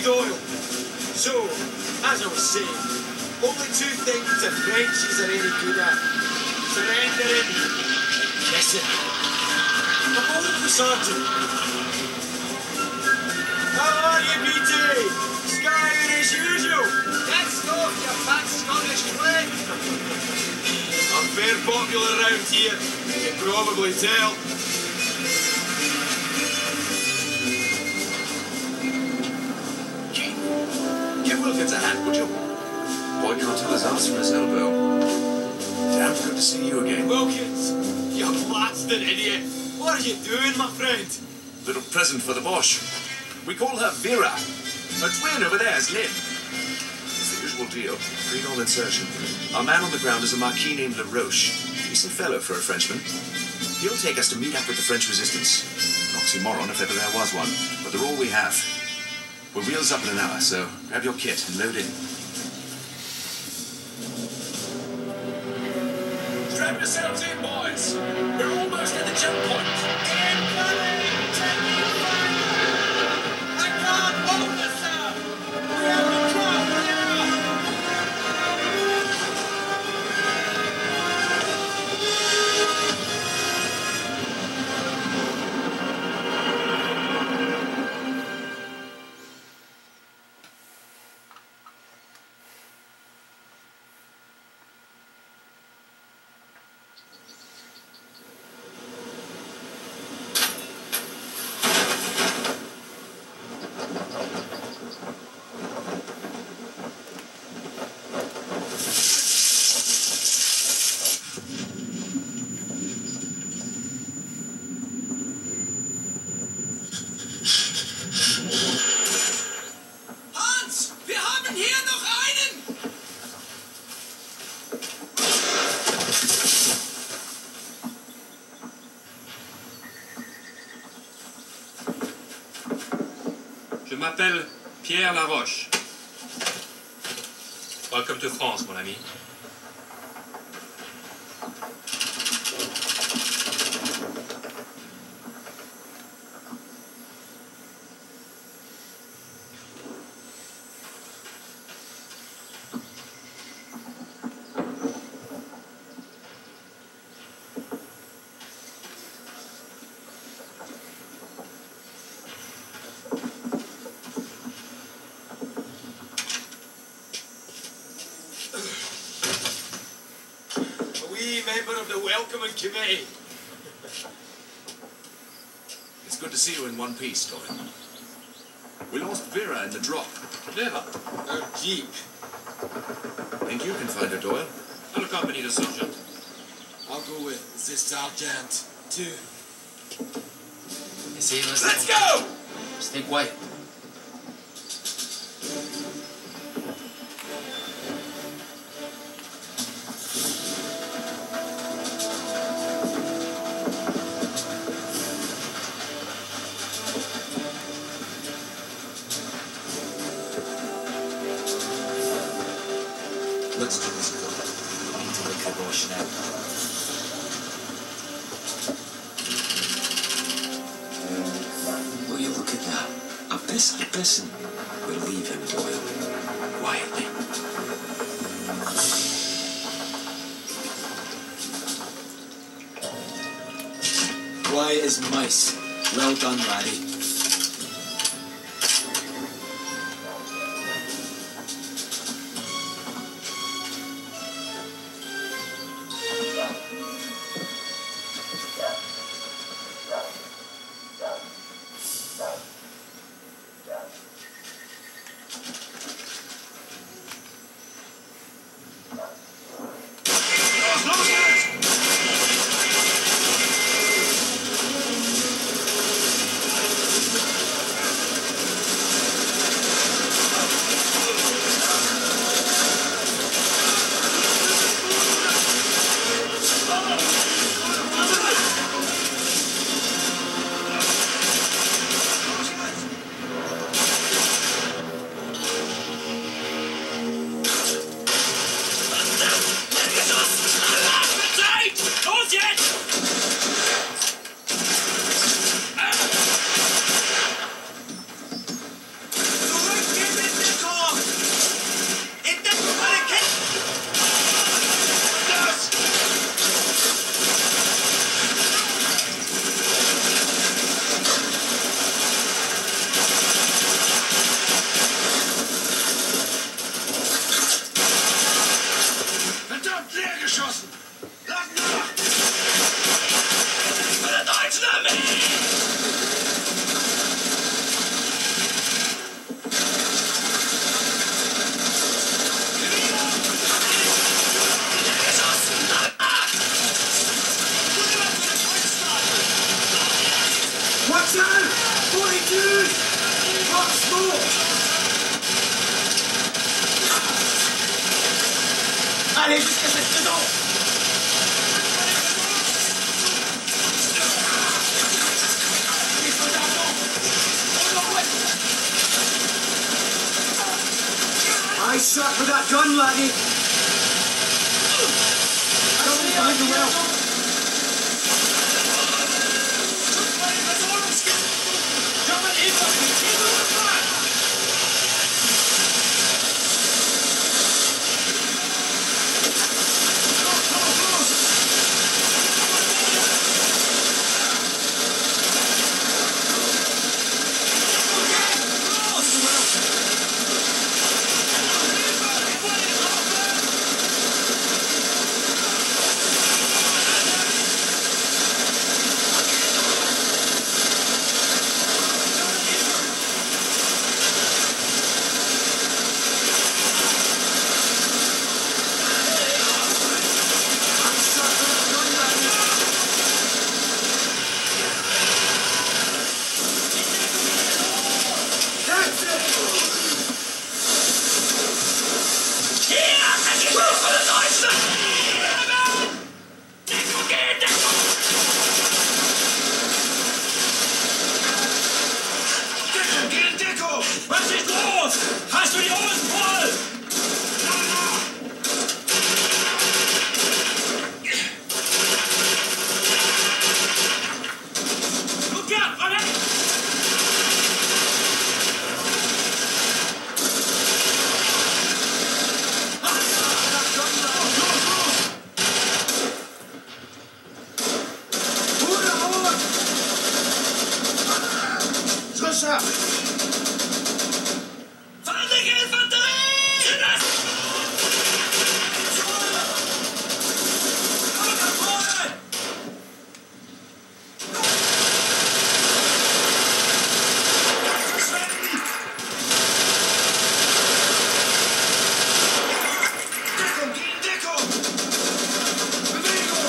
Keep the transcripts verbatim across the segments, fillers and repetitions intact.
Doyle. So, as I was saying, only two things the Frenchies are any good at. Surrendering. Listen. I'm calling for Sergeant. How are you, B T? Skying as usual. Next off, you fat Scottish clay. I'm fair popular around here. You can probably tell. Give Wilkins a hand, would you? Boy can't tell his arse from his elbow. Damn good to see you again. Wilkins, you blasted idiot. What are you doing, my friend? Little present for the Boche. We call her Vera. Her twin over there is Lynn. It's the usual deal. Green insertion. Our man on the ground is a Marquis named LaRoche. Decent fellow for a Frenchman. He'll take us to meet up with the French resistance. An oxymoron if ever there was one. But they're all we have. We're wheels up in an hour, so grab your kit and load in. Strap yourselves in, boys. We're almost at the jump point. Incoming! Taking fire! I can't hold this up! We have to drop now! Je m'appelle Pierre Laroche. Welcome to France, mon ami. Member of the welcoming committee. It's good to see you in one piece, Doyle. We lost Vera in the drop. Vera? Her jeep. Think you can find her, Doyle? I'll accompany the sergeant. I'll go with the sergeant, too. Essayez de rester. Let's go! Stay quiet. Let's do this, Bill. We need to look at Roche now. Will you look at that? A piss, a pissin'. We'll leave him, Doyle. Quietly. Quiet as mice. Well done, laddie. geschossen! Lass nach! Für die deutsche Armee! Watch out! forty-two! Hot smoke! Allez, jusqu'à cette maison! Les soldats allemands! Au nord-ouest! I shot for that gun, laddie! Coming behind the well! Was ist los? Hast du die Hosen voll? Luca, alle! Schuss ab! Feindliche Infanterie! Nach vorne! Deckung gegen Deckung! Bewegung!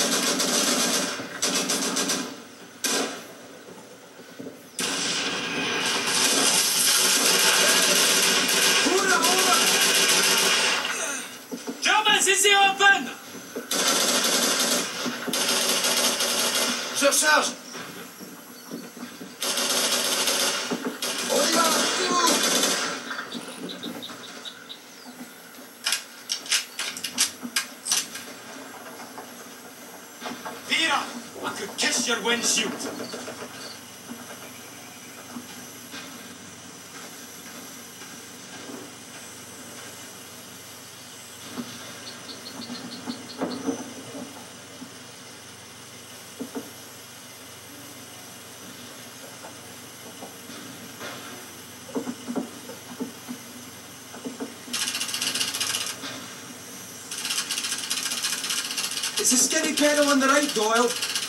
Germans, is he open? Surcharge! On y va! Suivez-vous! Vera, I could kiss your windshield. It's a skinny pedal on the right, Doyle.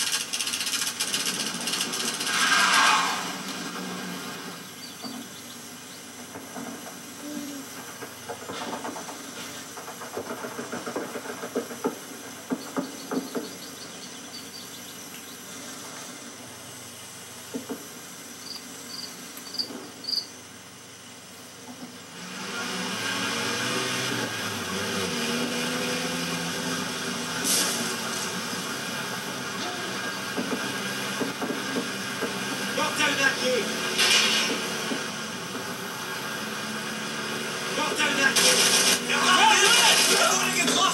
Knock down that gate! Knock down that gate! Now,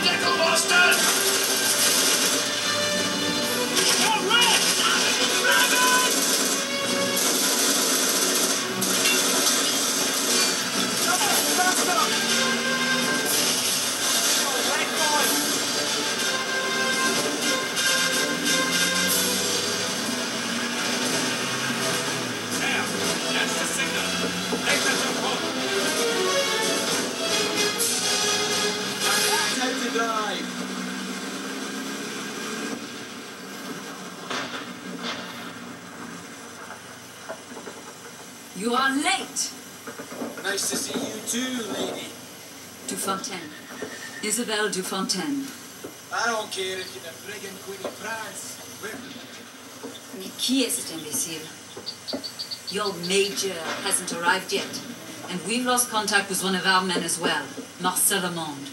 You are late. Nice to see you too, lady. Dufontaine. Isabelle Dufontaine. I don't care if you're the friggin' Queen of France. Where? Mais qui est cet imbécile? Your major hasn't arrived yet. And we've lost contact with one of our men as well, Marcel Amand.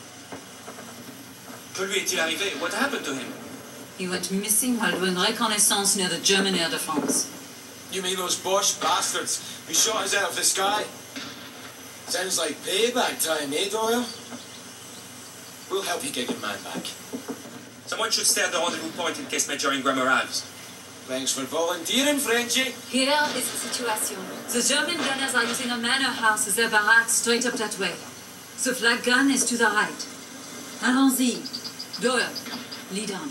Que lui est-il arrivé? What happened to him? He went missing while doing reconnaissance near the German air defense. You mean those Bosch bastards who shot us out of the sky? Sounds like payback time, eh, Doyle? We'll help you get your man back. Someone should stay at the rendezvous point in case Major Ingram arrives. Thanks for volunteering, Frenchie. Here is the situation. The German gunners are using a manor house as their barracks straight up that way. The flag gun is to the right. Allons-y. Doyle, lead on.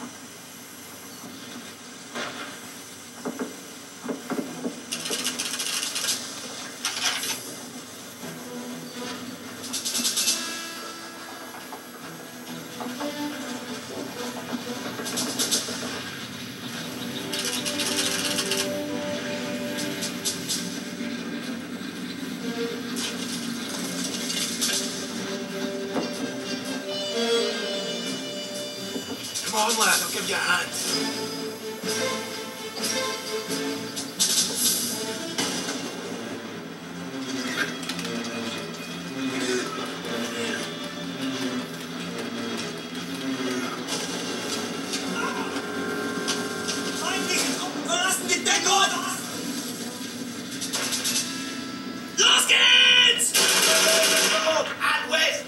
Come on, lad, I'll give you a hand. Verlassen die Deckung! Los geht's! And west!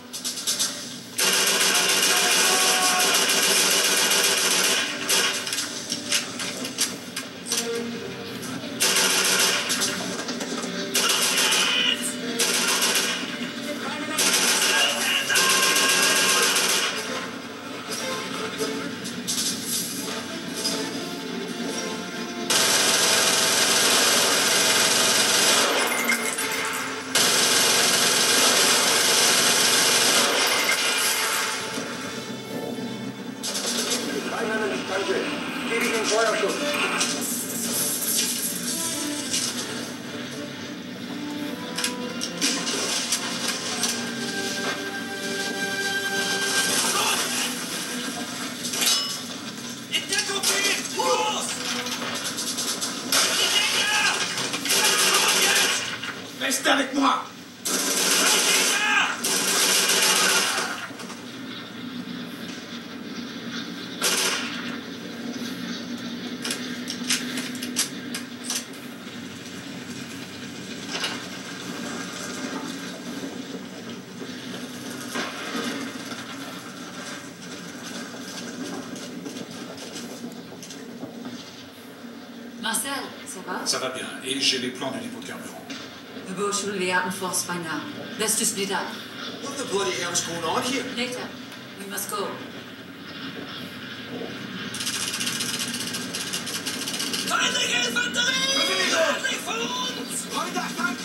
Reste avec moi! Marcel, ça va? Ça va bien, et j'ai les plans du dépôt de carburant. The Boche will be out in force by now. Let's just split up. What the bloody hell's going on here? Later. We must go. Feindliche Infanterie! Nördlich von uns! Find that man!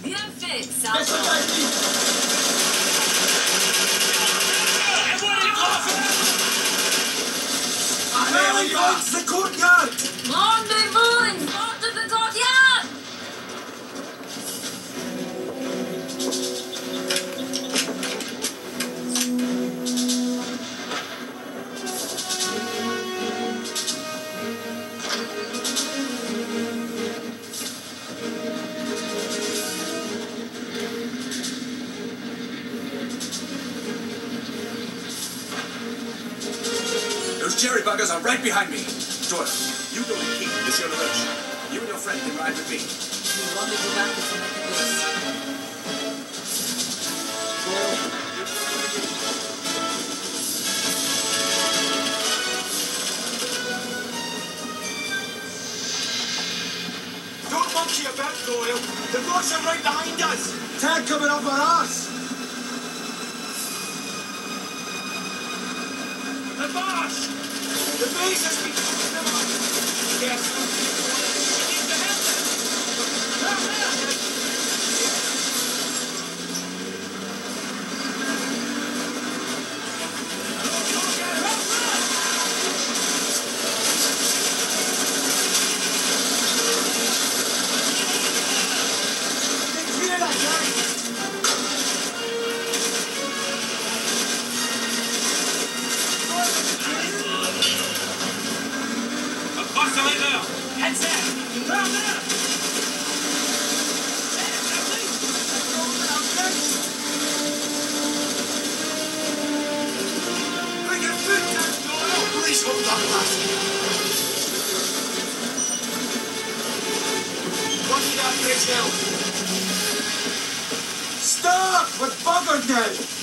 Bien fait, Laisse Sergeant. regarder vite. Allez, on y va, c'est courtyard. Rendez-vous in front of the courtyard! Those jerry buggers are right behind me. Doyle, you go and keep Monsieur LaRoche. You and your friend can ride with me. We rendezvous back at the Don't monkey about, Doyle. The Roche are right behind us. Tank coming up on us. The Bosch! The base has been... Never mind. Yes. Need to help them. Down there. Across the river! Head there! Down there. Bring your foot down, Doyle. Please hold on, lass. Lucky that bridge now. Stop! We're buggered now.